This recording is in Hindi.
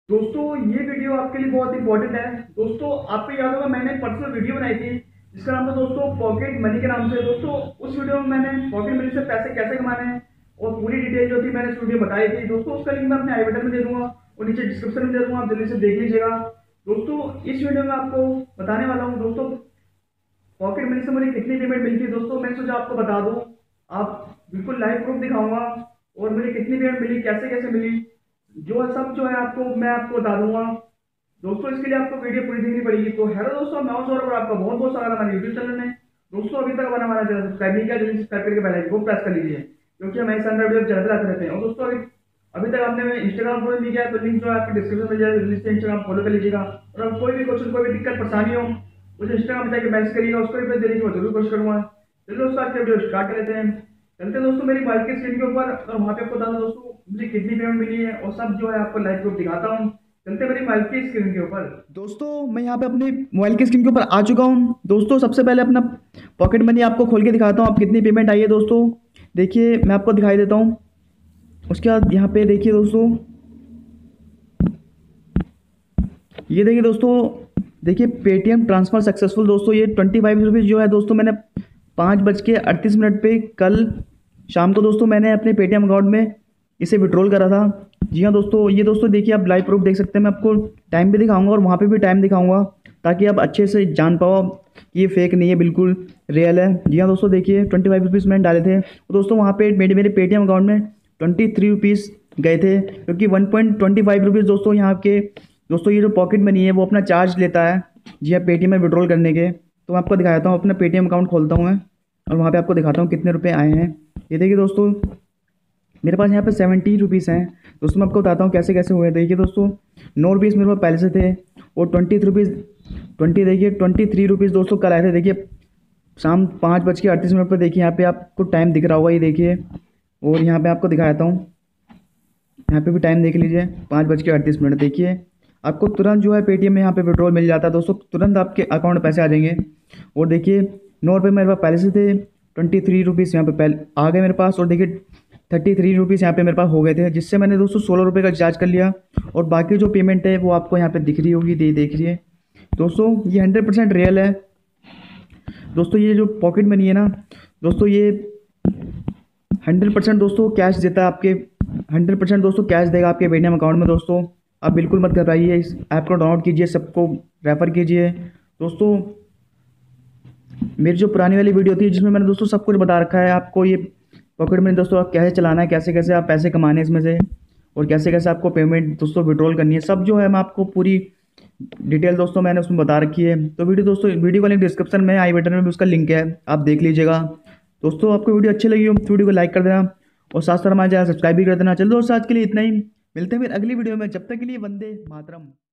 दोस्तों ये वीडियो आपके लिए बहुत इंपॉर्टेंट है। दोस्तों आपको याद होगा मैंने परसों वीडियो बनाई थी जिसका नाम था दोस्तों पॉकेट मनी के नाम से। दोस्तों उस वीडियो में मैंने पॉकेट मनी से पैसे कैसे कमाने हैं और पूरी डिटेल जो थी मैंने उस वीडियो बताई थी। दोस्तों उसका लिंक मैं अपने आई बटन में दे दूंगा और नीचे डिस्क्रिप्शन में दे दूंगा, आप जल्दी से देख लीजिएगा। दोस्तों इस वीडियो में आपको बताने वाला हूँ दोस्तों पॉकेट मनी से मुझे कितनी पेमेंट मिली थी। दोस्तों मैंने सोचा आपको बता दूँ, आप बिल्कुल लाइव प्रूफ दिखाऊंगा और मुझे कितनी पेमेंट मिली, कैसे कैसे मिली, जो है सब जो है आपको मैं आपको बता दूंगा। दोस्तों इसके लिए आपको वीडियो पूरी देखनी पड़ेगी। तो हेलो दोस्तों, मैं हूं सौरभ और आपका बहुत बहुत स्वागत है हमारे यूट्यूब चैनल में। दोस्तों अभी तक हमारा चैनल सब्सक्राइब नहीं किया, जल्दी सब्सक्राइब करके बेल आइकन को प्रेस कर लीजिए क्योंकि हम ऐसा वीडियो चलते रहते रहते हैं। और दोस्तों अभी अभी तक आपने इंस्टाग्राम फॉलो नहीं किया है तो लिंक जो है आपके डिस्क्रिप्शन में जाए, जल्दी से इंस्टाग्राम फॉलो कर लीजिएगा। और अब कोई भी क्वेश्चन, कोई भी दिक्कत परेशानी हो मुझे इंस्टाग्राम में जाकर मैसेज करिएगा, उसको रिप्लाई देने की मैं जरूर कोशिश करूंगा। चलिए दोस्तों आज का वीडियो स्टार्ट कर लेते हैं। चलते हैं दोस्तों मेरी बाइक के स्क्रीन के ऊपर और वहाँ पे आपको बता दूं दोस्तों मुझे कितनी पेमेंट मिली है और सब जो है आपको लाइव प्रूफ दिखाता हूँ। चलते हैं मेरी बाइक की स्क्रीन के ऊपर। दोस्तों मैं यहाँ पे अपने मोबाइल की स्क्रीन के ऊपर आ चुका हूँ। दोस्तों सबसे पहले अपना पॉकेट मनी आपको खोल के दिखाता हूँ, आप कितनी पेमेंट आई है। दोस्तों देखिए मैं आपको दिखाई देता हूँ। उसके बाद यहाँ पे देखिए दोस्तों, ये देखिए दोस्तों, देखिए पेटीएम ट्रांसफ़र सक्सेसफुल। दोस्तों ये 25 रुपीज़ जो है दोस्तों मैंने 5:38 पे कल शाम को दोस्तों मैंने अपने पेटीएम अकाउंट में इसे विड्रॉल करा था। जी हाँ दोस्तों, ये दोस्तों देखिए आप लाइव प्रूफ देख सकते हैं। मैं आपको टाइम भी दिखाऊंगा और वहाँ पे भी टाइम दिखाऊंगा ताकि आप अच्छे से जान पाओ कि ये फेक नहीं है, बिल्कुल रियल है। जी हाँ दोस्तों देखिए 25 रुपीज़ मैंने डाले थे और दोस्तों वहाँ पे मेरे पेटीएम अकाउंट में 23 रुपीज़ गए थे क्योंकि 1.25 रुपीज़ दोस्तों यहाँ के दोस्तों ये जो पॉकेट मनी है वो अपना चार्ज लेता है। जी हाँ पेटीएम में विड्रॉल करने के। तो मैं आपको दिखाता हूँ, अपना पेटीएम अकाउंट खोलता हूँ मैं और वहाँ पे आपको दिखाता हूँ कितने रुपए आए हैं। ये देखिए दोस्तों मेरे पास यहाँ पे 70 रुपीज़ हैं। दोस्तों मैं आपको बताता हूँ कैसे कैसे हुए। देखिए दोस्तों 9 रुपीज़ मेरे पास पहले से थे और 20 रुपीज़ 20 देखिए 23 रुपीज़ दोस्तों कल आए थे। देखिए शाम 5:38 पर देखिए यहाँ पे आपको टाइम दिख रहा होगा, ये देखिए। और यहाँ पे आपको दिखाता हूँ, यहाँ पे भी टाइम देख लीजिए 5:38। देखिए आपको तुरंत जो है पेटीएम में यहाँ पे विड्रॉल मिल जाता है दोस्तों, तुरंत आपके अकाउंट में पैसे आ जाएंगे। और देखिए 9 रुपये मेरे पास पहले से थे, 23 रुपीज़ यहाँ पे पहले आ गए मेरे पास और देखिए 33 रुपीज़ यहाँ पे मेरे पास हो गए थे, जिससे मैंने दोस्तों 16 रुपये का रिचार्ज कर लिया। और बाकी जो पेमेंट है वो आपको यहाँ पे दिख रही होगी, देख रही है दोस्तों। ये 100% रियल है दोस्तों। ये जो पॉकेट मनी है ना दोस्तों, ये 100% दोस्तों कैश देता है आपके, 100% दोस्तों कैश देगा आपके पेटीएम अकाउंट में। दोस्तों आप बिल्कुल मत घबराइए, इस ऐप को डाउनलोड कीजिए, सबको रेफ़र कीजिए। दोस्तों मेरी जो पुरानी वाली वीडियो थी जिसमें मैंने दोस्तों सब कुछ बता रखा है आपको, ये पॉकेट मनी दोस्तों आप कैसे चलाना है, कैसे कैसे आप पैसे कमाने हैं इसमें से और कैसे कैसे आपको पेमेंट दोस्तों विड्रॉल करनी है, सब जो है मैं आपको पूरी डिटेल दोस्तों मैंने उसमें बता रखी है। तो वीडियो दोस्तों, वीडियो का लिंक डिस्क्रिप्शन में, आई बटन में भी उसका लिंक है, आप देख लीजिएगा। दोस्तों आपको वीडियो अच्छी लगी हो तो वीडियो को लाइक कर देना और साथ साथ हमारे चैनल सब्सक्राइब भी कर देना। चलो दोस्तों आज के लिए इतना ही, मिलते हैं फिर अगली वीडियो में, जब तक के लिए वंदे मातरम।